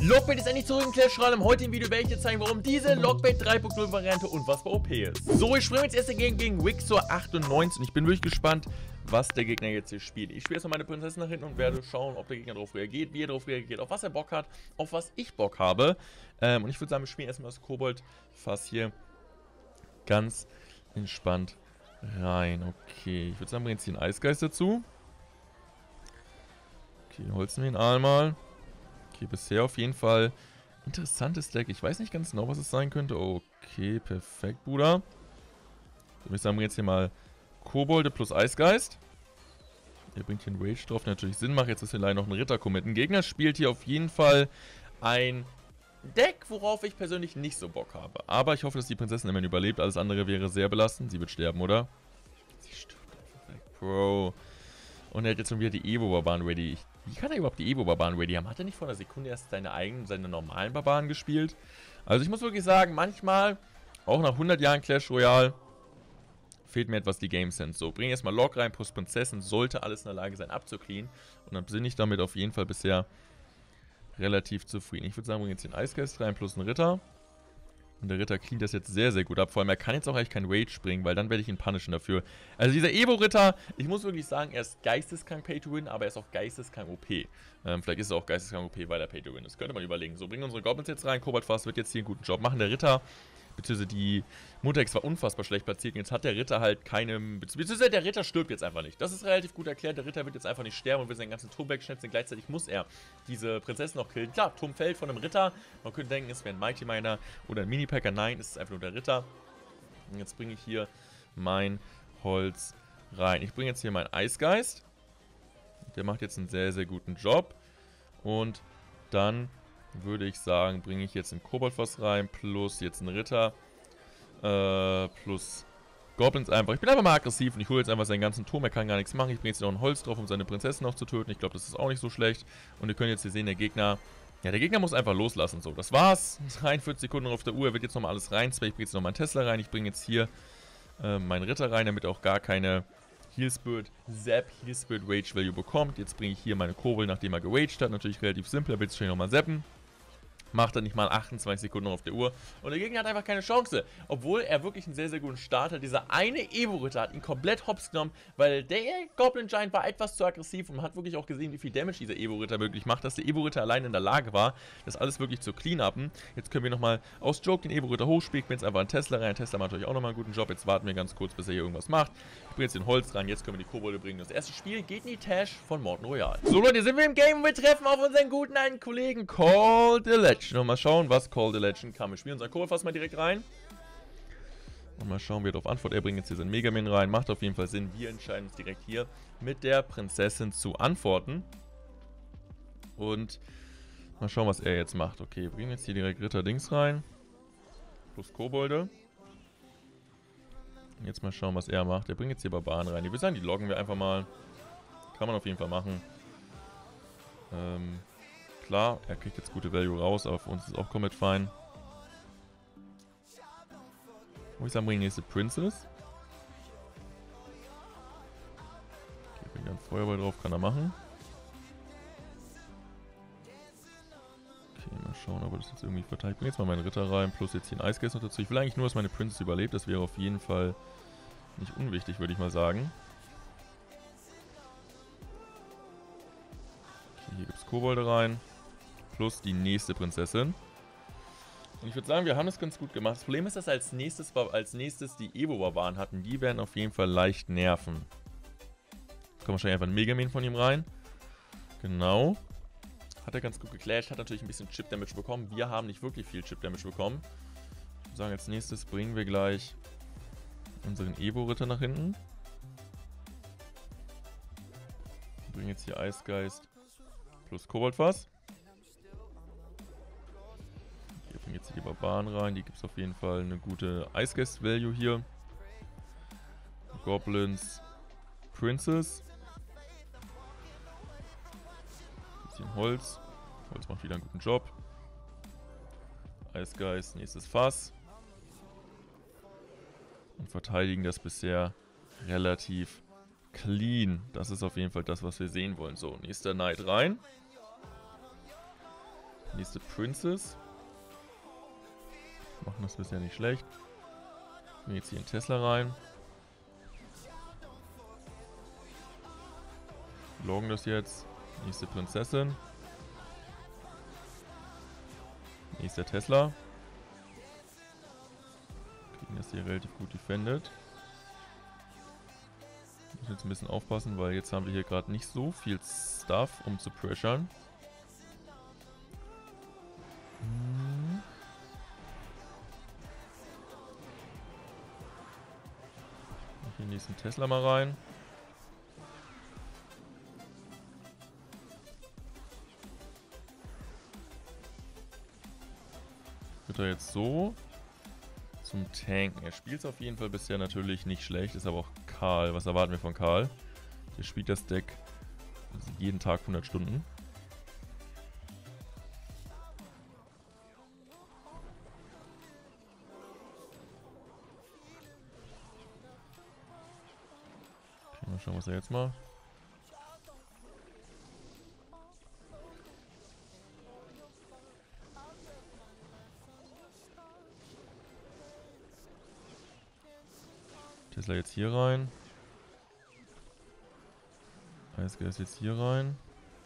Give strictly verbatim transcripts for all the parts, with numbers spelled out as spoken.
Lockbait ist endlich zurück in Clash Royale. Im heutigen Video werde ich dir zeigen, warum diese Lockbait drei Punkt null Variante unfassbar O P ist. So, ich springe jetzt erst gegen, gegen Wixor achtundneunzig und ich bin wirklich gespannt, was der Gegner jetzt hier spielt. Ich spiele erstmal meine Prinzessin nach hinten und werde schauen, ob der Gegner darauf reagiert, wie er darauf reagiert, auf was er Bock hat, auf was ich Bock habe. Ähm, und ich würde sagen, wir spielen erstmal das Kobold-Fass hier ganz entspannt rein. Okay, ich würde sagen, wir bringen jetzt hier einen Eisgeist dazu. Okay, holzen wir ihn einmal. Okay, bisher auf jeden Fall interessantes Deck. Ich weiß nicht ganz genau, was es sein könnte. Okay, perfekt, Bruder. So, würde ich sagen, wir jetzt hier mal Kobolde plus Eisgeist. Der bringt hier einen Rage drauf, der natürlich Sinn macht. Jetzt ist hier leider noch ein Ritter committen. Gegner spielt hier auf jeden Fall ein Deck, worauf ich persönlich nicht so Bock habe. Aber ich hoffe, dass die Prinzessin immerhin überlebt. Alles andere wäre sehr belastend. Sie wird sterben, oder? Sie stirbt einfach weg, Bro. Und er hat jetzt schon wieder die Evo-Barbaren ready. Ich, wie kann er überhaupt die Evo-Barbaren ready haben? Hat er nicht vor einer Sekunde erst seine eigenen, seine normalen Barbaren gespielt? Also ich muss wirklich sagen, manchmal, auch nach hundert Jahren Clash Royale, fehlt mir etwas die Game Sense. So, bring erstmal Log rein, plus Prinzessin, sollte alles in der Lage sein abzucleanen. Und dann bin ich damit auf jeden Fall bisher relativ zufrieden. Ich würde sagen, wir bringen jetzt den Eisgeist rein, plus einen Ritter. Und der Ritter cleant das jetzt sehr, sehr gut ab. Vor allem, er kann jetzt auch eigentlich kein Rage springen, weil dann werde ich ihn punishen dafür. Also dieser Evo-Ritter, ich muss wirklich sagen, er ist geisteskrank Pay-to-Win, aber er ist auch geisteskrank O P. Ähm, vielleicht ist er auch geisteskrank O P, weil er Pay-to-Win ist. Könnte man überlegen. So, bringen unsere Goblins jetzt rein. Koboldfass wird jetzt hier einen guten Job machen. Der Ritter, beziehungsweise die Muttex war unfassbar schlecht platziert. Und jetzt hat der Ritter halt keinem, beziehungsweise der Ritter stirbt jetzt einfach nicht. Das ist relativ gut erklärt. Der Ritter wird jetzt einfach nicht sterben und will seinen ganzen Turm wegschnitzen. Gleichzeitig muss er diese Prinzessin noch killen. Klar, Turm fällt von einem Ritter. Man könnte denken, es wäre ein Mighty Miner oder ein Mini-Packer. Nein, es ist einfach nur der Ritter. Und jetzt bringe ich hier mein Holz rein. Ich bringe jetzt hier meinen Eisgeist. Der macht jetzt einen sehr, sehr guten Job. Und dann würde ich sagen, bringe ich jetzt ein Koboldfass rein, plus jetzt einen Ritter, äh, plus Goblins einfach. Ich bin einfach mal aggressiv und ich hole jetzt einfach seinen ganzen Turm, er kann gar nichts machen. Ich bringe jetzt noch ein Holz drauf, um seine Prinzessin noch zu töten. Ich glaube, das ist auch nicht so schlecht. Und ihr könnt jetzt hier sehen, der Gegner, ja, der Gegner muss einfach loslassen. So, das war's. dreiundvierzig Sekunden auf der Uhr, er wird jetzt nochmal alles rein. Ich bringe jetzt noch meinen Tesla rein, ich bringe jetzt hier äh, meinen Ritter rein, damit auch gar keine Heal Spirit, Zap, Heal Spirit Rage Value bekommt. Jetzt bringe ich hier meine Kobold, nachdem er geraged hat. Natürlich relativ simpel, er wird jetzt schnell nochmal zappen. Macht er nicht mal achtundzwanzig Sekunden auf der Uhr. Und der Gegner hat einfach keine Chance. Obwohl er wirklich einen sehr, sehr guten Start hat. Dieser eine Evo-Ritter hat ihn komplett hops genommen, weil der Goblin Giant war etwas zu aggressiv und man hat wirklich auch gesehen, wie viel Damage dieser Evo-Ritter wirklich macht, dass der Evo-Ritter allein in der Lage war, das alles wirklich zu clean-upen. Jetzt können wir nochmal aus Joke den Evo-Ritter hochspielen. Ich bin jetzt einfach einen Tesla rein. Tesla macht natürlich auch nochmal einen guten Job. Jetzt warten wir ganz kurz, bis er hier irgendwas macht. Ich bringe jetzt den Holz rein. Jetzt können wir die Kobolde bringen. Das erste Spiel geht in die Tash von Morten Royal. So Leute, sind wir im Game und wir treffen auf unseren guten alten Kollegen Call the Legend. Und mal schauen, was Call the Legend kann. Wir spielen unseren Koboldfass mal direkt rein. Und mal schauen, wie er darauf antwortet. Er bringt jetzt hier seinen Megamin rein. Macht auf jeden Fall Sinn. Wir entscheiden uns direkt hier mit der Prinzessin zu antworten. Und mal schauen, was er jetzt macht. Okay, bringen jetzt hier direkt Ritter Dings rein. Plus Kobolde. Und jetzt mal schauen, was er macht. Er bringt jetzt hier Barbaren rein. Ich würde sagen, die loggen wir einfach mal. Kann man auf jeden Fall machen. Ähm... Klar, er kriegt jetzt gute Value raus, aber für uns ist auch komplett fein. Wo ich sagen, bringen nächste Princess. Okay, bringt dann Feuerball drauf, kann er machen. Okay, mal schauen, ob er das jetzt irgendwie verteilt. Ich bringe jetzt mal meinen Ritter rein, plus jetzt hier einen Eisgeist noch dazu. Ich will eigentlich nur, dass meine Princess überlebt. Das wäre auf jeden Fall nicht unwichtig, würde ich mal sagen. Okay, hier gibt es Kobolde rein. Plus die nächste Prinzessin. Und ich würde sagen, wir haben das ganz gut gemacht. Das Problem ist, dass als nächstes, als nächstes die Evo-Barbaren hatten. Die werden auf jeden Fall leicht nerven. Kommt wahrscheinlich einfach ein Megamin von ihm rein. Genau. Hat er ganz gut geclasht. Hat natürlich ein bisschen Chip-Damage bekommen. Wir haben nicht wirklich viel Chip-Damage bekommen. Ich würde sagen, als nächstes bringen wir gleich unseren Evo-Ritter nach hinten. Wir bringen jetzt hier Eisgeist plus Koboldfass. Jetzt hier die Barbaren rein, die gibt es auf jeden Fall eine gute Eisgeist-Value hier. Goblins, Princess. Bisschen Holz. Holz macht wieder einen guten Job. Eisgeist, nächstes Fass. Und verteidigen das bisher relativ clean. Das ist auf jeden Fall das, was wir sehen wollen. So, nächster Knight rein. Nächste Princess. Machen das bisher nicht schlecht. Wir jetzt hier in Tesla rein. Loggen das jetzt. Nächste Prinzessin. Nächster Tesla. Kriegen das hier relativ gut defended. Muss jetzt ein bisschen aufpassen, weil jetzt haben wir hier gerade nicht so viel Stuff, um zu pressuren. Hm. Hier den nächsten Tesla mal rein. Wird er jetzt so zum Tanken. Er spielt es auf jeden Fall bisher natürlich nicht schlecht. Ist aber auch Karl. Was erwarten wir von Karl? Der spielt das Deck jeden Tag hundert Stunden. Okay, mal schauen, was er jetzt macht. Tesla jetzt hier rein. Eisgeist ist jetzt hier rein.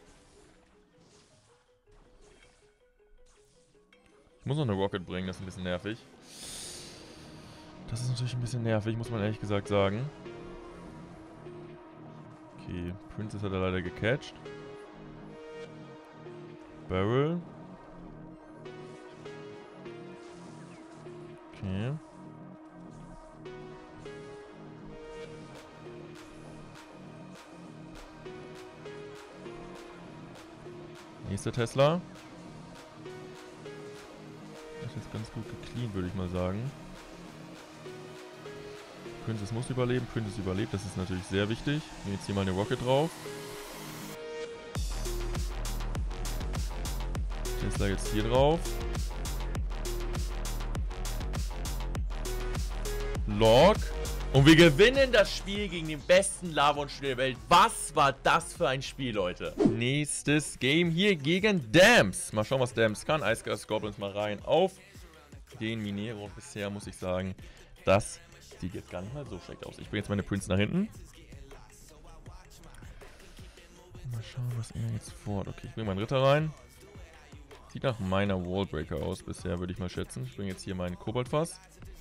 Ich muss noch eine Rocket bringen, das ist ein bisschen nervig. Das ist natürlich ein bisschen nervig, muss man ehrlich gesagt sagen. Okay, Princess hat er leider gecatcht. Barrel. Okay. Nächster Tesla. Das ist jetzt ganz gut gecleant, würde ich mal sagen. Princess muss überleben. Princess überlebt, das ist natürlich sehr wichtig. Nehmen jetzt hier mal eine Rocket drauf. Tesla jetzt hier drauf. Log. Und wir gewinnen das Spiel gegen den besten Lavon-Spieler der Welt. Was war das für ein Spiel, Leute? Nächstes Game hier gegen Dams. Mal schauen, was Dams kann. Eisgeist Goblins mal rein auf den Minero. Und bisher muss ich sagen, das sieht jetzt gar nicht mal so schlecht aus. Ich bringe jetzt meine Prince nach hinten. Mal schauen, was er jetzt fordert. Okay, ich bringe meinen Ritter rein. Sieht nach meiner Wallbreaker aus bisher, würde ich mal schätzen. Ich bringe jetzt hier meinen Koboldfass.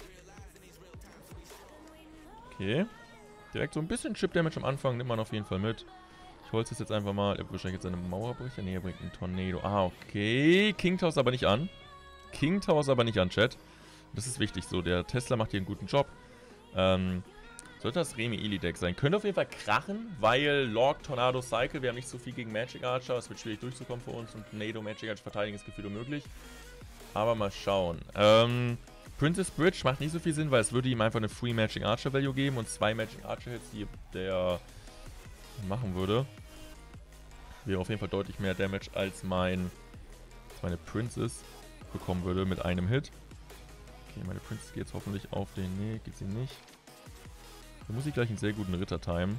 Okay. Direkt so ein bisschen Chip-Damage am Anfang nimmt man auf jeden Fall mit. Ich holze es jetzt einfach mal. Er wird wahrscheinlich jetzt eine Mauerbrecher. Ne, er bringt einen Tornado. Ah, okay. King Tower ist aber nicht an. King Tower ist aber nicht an, Chat. Das ist wichtig so. Der Tesla macht hier einen guten Job. Ähm, sollte das Remi-Eli-Deck sein. Könnte auf jeden Fall krachen, weil Log, Tornado, Cycle. Wir haben nicht so viel gegen Magic Archer. Es wird schwierig durchzukommen für uns. Und Tornado, Magic Archer verteidigen ist gefühlt unmöglich. Aber mal schauen. Ähm... Princess Bridge macht nicht so viel Sinn, weil es würde ihm einfach eine Free Magic Archer Value geben und zwei Magic Archer Hits, die der machen würde. Wäre auf jeden Fall deutlich mehr Damage als mein als meine Princess bekommen würde mit einem Hit. Okay, meine Princess geht jetzt hoffentlich auf den... Nee, geht sie nicht. Da muss ich gleich einen sehr guten Ritter timen.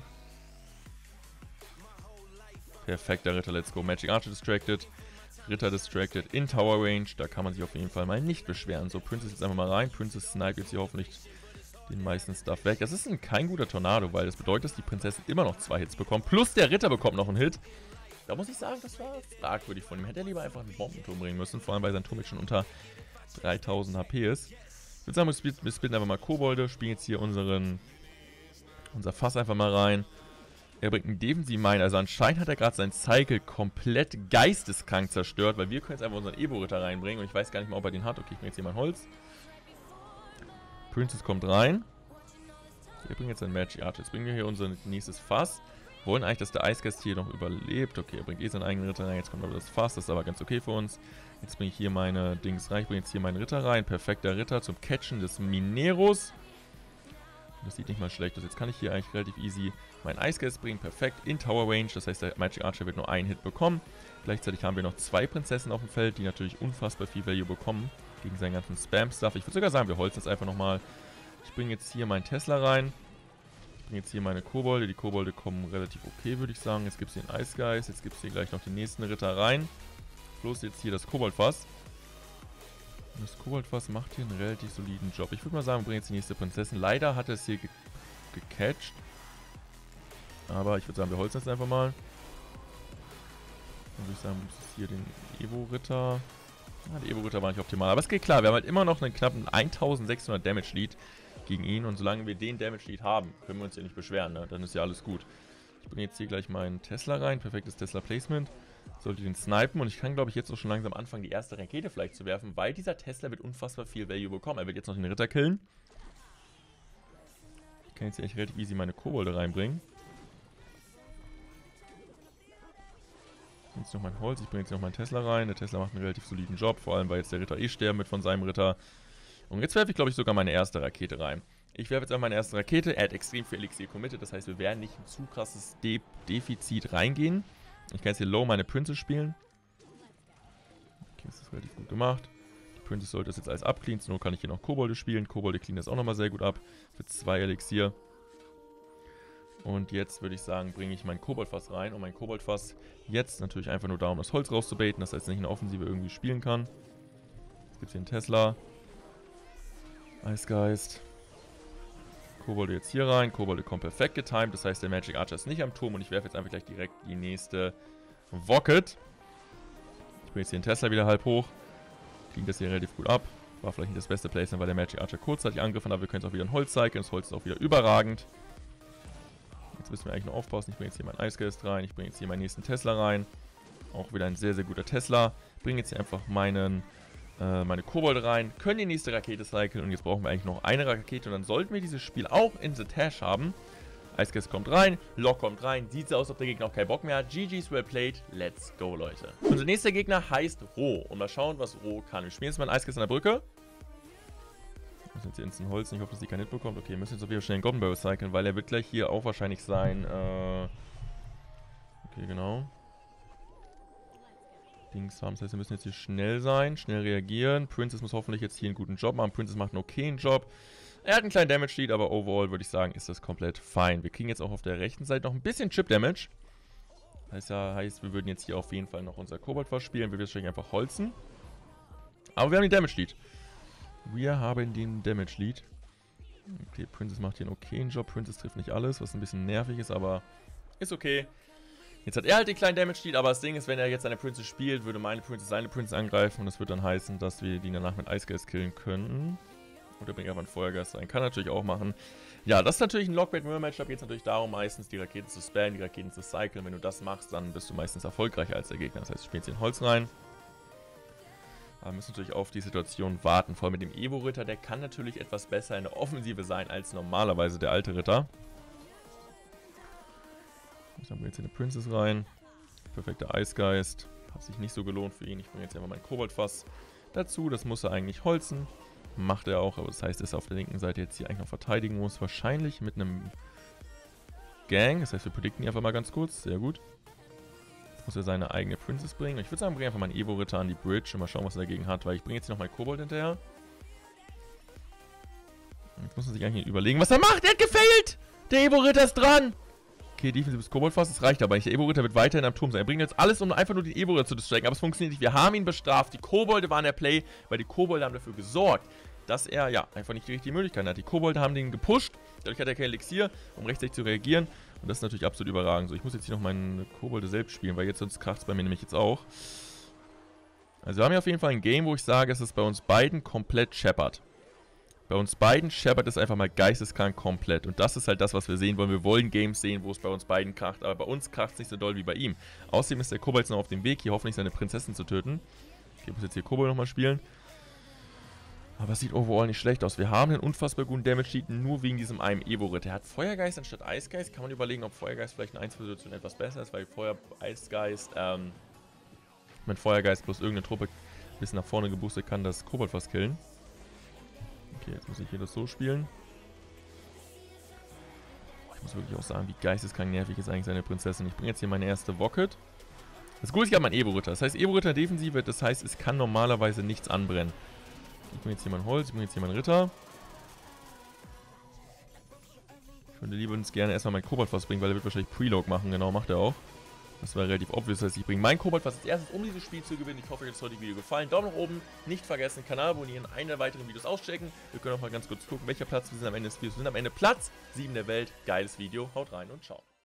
Perfekter Ritter, let's go. Magic Archer distracted. Ritter distracted in Tower Range. Da kann man sich auf jeden Fall mal nicht beschweren. So, Princess jetzt einfach mal rein. Princess snipe jetzt hier hoffentlich den meisten Stuff weg. Das ist ein, kein guter Tornado, weil das bedeutet, dass die Prinzessin immer noch zwei Hits bekommt. Plus der Ritter bekommt noch einen Hit. Da muss ich sagen, das war fragwürdig von ihm. Hätte er lieber einfach einen Bombenturm bringen müssen. Vor allem, weil sein Turm jetzt schon unter dreitausend H P ist. Ich würde sagen, wir spielen, wir spielen einfach mal Kobolde. Spielen jetzt hier unseren unser Fass einfach mal rein. Er bringt einen Defensive Mine, also anscheinend hat er gerade seinen Cycle komplett geisteskrank zerstört, weil wir können jetzt einfach unseren Evo-Ritter reinbringen und ich weiß gar nicht mal, ob er den hat. Okay, ich bringe jetzt hier mein Holz. Princess kommt rein. Wir bringen jetzt einen Magic Archer. Jetzt bringen wir hier unser nächstes Fass. Wir wollen eigentlich, dass der Eisgeist hier noch überlebt. Okay, er bringt eh seinen eigenen Ritter rein. Jetzt kommt aber das Fass, das ist aber ganz okay für uns. Jetzt bringe ich hier meine Dings rein. Ich bringe jetzt hier meinen Ritter rein. Perfekter Ritter zum Catchen des Mineros. Das sieht nicht mal schlecht aus. Jetzt kann ich hier eigentlich relativ easy meinen Eisgeist bringen. Perfekt in Tower Range. Das heißt, der Magic Archer wird nur einen Hit bekommen. Gleichzeitig haben wir noch zwei Prinzessinnen auf dem Feld, die natürlich unfassbar viel Value bekommen gegen seinen ganzen Spam-Stuff. Ich würde sogar sagen, wir holzen jetzt einfach nochmal. Ich bringe jetzt hier meinen Tesla rein. Ich bringe jetzt hier meine Kobolde. Die Kobolde kommen relativ okay, würde ich sagen. Jetzt gibt es hier einen Eisgeist. Jetzt gibt es hier gleich noch den nächsten Ritter rein. Plus jetzt hier das Koboldfass. Und das Koboldfass macht hier einen relativ soliden Job. Ich würde mal sagen, wir bringen jetzt die nächste Prinzessin. Leider hat er es hier ge gecatcht. Aber ich würde sagen, wir holzen jetzt einfach mal. Dann würde ich sagen, das ist hier den Evo-Ritter. Ah, der Evo-Ritter war nicht optimal. Aber es geht klar, wir haben halt immer noch einen knappen eintausendsechshundert Damage-Lead gegen ihn. Und solange wir den Damage-Lead haben, können wir uns ja nicht beschweren, ne? Dann ist ja alles gut. Ich bringe jetzt hier gleich meinen Tesla rein. Perfektes Tesla-Placement. Sollte den snipen. Und ich kann, glaube ich, jetzt auch schon langsam anfangen, die erste Rakete vielleicht zu werfen, weil dieser Tesla wird unfassbar viel Value bekommen. Er wird jetzt noch den Ritter killen. Ich kann jetzt hier echt relativ easy meine Kobolde reinbringen. Jetzt noch mein Holz, ich bringe jetzt noch meinen Tesla rein. Der Tesla macht einen relativ soliden Job, vor allem weil jetzt der Ritter eh sterben wird von seinem Ritter. Und jetzt werfe ich, glaube ich, sogar meine erste Rakete rein. Ich werfe jetzt einfach meine erste Rakete. Er hat extrem viel Elixier committed, das heißt, wir werden nicht in zu krasses De Defizit reingehen. Ich kann jetzt hier low meine Princess spielen. Okay, das ist relativ gut gemacht. Die Princess sollte das jetzt alles abcleanen, zur Not kann ich hier noch Kobolde spielen. Kobolde cleanen das auch nochmal sehr gut ab. Für zwei Elixier. Und jetzt würde ich sagen, bringe ich mein Koboldfass rein. Und mein Koboldfass jetzt natürlich einfach nur da, um das Holz rauszubaiten, dass er jetzt nicht in der Offensive irgendwie spielen kann. Jetzt gibt es hier einen Tesla. Eisgeist. Kobolde jetzt hier rein. Kobolde kommt perfekt getimed. Das heißt, der Magic Archer ist nicht am Turm. Und ich werfe jetzt einfach gleich direkt die nächste Rocket. Ich bringe jetzt hier den Tesla wieder halb hoch. Klingt das hier relativ gut ab. War vielleicht nicht das beste Placement, weil der Magic Archer kurzzeitig angegriffen hat. Aber wir können jetzt auch wieder ein Holz cyclen. Das Holz ist auch wieder überragend. Jetzt müssen wir eigentlich nur aufpassen. Ich bringe jetzt hier meinen Eisgeist rein. Ich bringe jetzt hier meinen nächsten Tesla rein. Auch wieder ein sehr, sehr guter Tesla. Bringe jetzt hier einfach meinen, äh, meine Kobolde rein. Können die nächste Rakete cyclen. Und jetzt brauchen wir eigentlich noch eine Rakete. Und dann sollten wir dieses Spiel auch in the Tash haben. Eisgeist kommt rein. Lock kommt rein. Sieht so aus, als ob der Gegner auch keinen Bock mehr hat. G G's well played. Let's go, Leute. Unser nächster Gegner heißt Ro. Und mal schauen, was Ro kann. Wir spielen jetzt mal einen Eisgeist an der Brücke. Wir müssen jetzt hier instant Holz. Ich hoffe, dass die keinen Hit bekommt. Okay, wir müssen jetzt auf jeden Fall schnell einen Goblin Barrel cyclen, weil er wird gleich hier auch wahrscheinlich sein. Äh okay, genau. Dings haben. Das heißt, wir müssen jetzt hier schnell sein, schnell reagieren. Princess muss hoffentlich jetzt hier einen guten Job machen. Princess macht einen okayen Job. Er hat einen kleinen Damage-Lead, aber overall würde ich sagen, ist das komplett fein. Wir kriegen jetzt auch auf der rechten Seite noch ein bisschen Chip-Damage. Das heißt, ja, heißt, wir würden jetzt hier auf jeden Fall noch unser Kobold spielen. Wir werden wahrscheinlich einfach holzen. Aber wir haben den Damage-Lead. Wir haben den Damage-Lead. Okay, Princess macht hier einen okayen Job. Princess trifft nicht alles, was ein bisschen nervig ist, aber ist okay. Jetzt hat er halt den kleinen Damage-Lead, aber das Ding ist, wenn er jetzt seine Princess spielt, würde meine Princess seine Princess angreifen. Und das würde dann heißen, dass wir die danach mit Eisgeist killen können. Oder bringt einfach einen Feuergeist rein. Kann natürlich auch machen. Ja, das ist natürlich ein Lockbait-Mirror-Matchup. Geht es natürlich darum, meistens die Raketen zu spammen, die Raketen zu cyclen. Wenn du das machst, dann bist du meistens erfolgreicher als der Gegner. Das heißt, du spielst hier ein Holz rein. Aber wir müssen natürlich auf die Situation warten. Vor allem mit dem Evo-Ritter, der kann natürlich etwas besser in der Offensive sein als normalerweise der alte Ritter. Jetzt haben wir jetzt hier eine Princess rein. Perfekter Eisgeist. Hat sich nicht so gelohnt für ihn. Ich bringe jetzt einfach mein Koboldfass dazu. Das muss er eigentlich holzen. Macht er auch, aber das heißt, dass er auf der linken Seite jetzt hier eigentlich noch verteidigen muss. Wahrscheinlich mit einem Gang. Das heißt, wir predikten ihn einfach mal ganz kurz. Sehr gut. Muss er seine eigene Princess bringen. Ich würde sagen, bringe einfach meinen Evo-Ritter an die Bridge und mal schauen, was er dagegen hat, weil ich bringe jetzt hier noch meinen Kobold hinterher. Jetzt muss man sich eigentlich überlegen, was er macht. Er hat gefailt! Der Evo-Ritter ist dran! Okay, defensives Koboldfass, das reicht aber nicht. Der Evo-Ritter wird weiterhin am Turm sein. Er bringt jetzt alles, um einfach nur den Evo-Ritter zu distracken, aber es funktioniert nicht. Wir haben ihn bestraft. Die Kobolde waren der Play, weil die Kobolde haben dafür gesorgt, dass er, ja, einfach nicht die richtige Möglichkeit hat. Die Kobolde haben den gepusht, dadurch hat er kein Elixier, um rechtzeitig zu reagieren. Und das ist natürlich absolut überragend. So, ich muss jetzt hier noch meine Kobolde selbst spielen, weil jetzt sonst kracht es bei mir nämlich jetzt auch. Also wir haben hier auf jeden Fall ein Game, wo ich sage, es ist bei uns beiden komplett scheppert. Bei uns beiden scheppert es einfach mal geisteskrank komplett. Und das ist halt das, was wir sehen wollen. Wir wollen Games sehen, wo es bei uns beiden kracht. Aber bei uns kracht es nicht so doll wie bei ihm. Außerdem ist der Kobold noch auf dem Weg, hier hoffentlich seine Prinzessin zu töten. Ich muss jetzt hier Kobold nochmal spielen. Aber es sieht overall nicht schlecht aus. Wir haben einen unfassbar guten Damage-Sheet, nur wegen diesem einen Evo-Ritter. Er hat Feuergeist anstatt Eisgeist. Kann man überlegen, ob Feuergeist vielleicht in Einzelposition etwas besser ist, weil Feuer-Eisgeist, ähm, mit Feuergeist plus irgendeine Truppe ein bisschen nach vorne geboostet kann, das Kobold fast killen. Okay, jetzt muss ich hier das so spielen. Ich muss wirklich auch sagen, wie geisteskrank nervig ist eigentlich seine Prinzessin. Ich bringe jetzt hier meine erste Rocket. Das Gute ist, ich habe meinen Evo-Ritter. Das heißt, Evo-Ritter Defensive, das heißt, es kann normalerweise nichts anbrennen. Ich bringe jetzt hier mein Holz, ich bringe jetzt hier meinen Ritter. Ich würde lieber uns gerne erstmal meinen Kobold bringen, weil er wird wahrscheinlich Preload machen. Genau, macht er auch. Das war relativ obvious, das heißt, ich bringe meinen Kobold fast als erstes, um dieses Spiel zu gewinnen. Ich hoffe, euch hat das heutige Video gefallen. Daumen nach oben, nicht vergessen, Kanal abonnieren, eine der weiteren Videos auschecken. Wir können auch mal ganz kurz gucken, welcher Platz wir sind am Ende des Videos. Wir sind am Ende Platz sieben der Welt. Geiles Video, haut rein und ciao.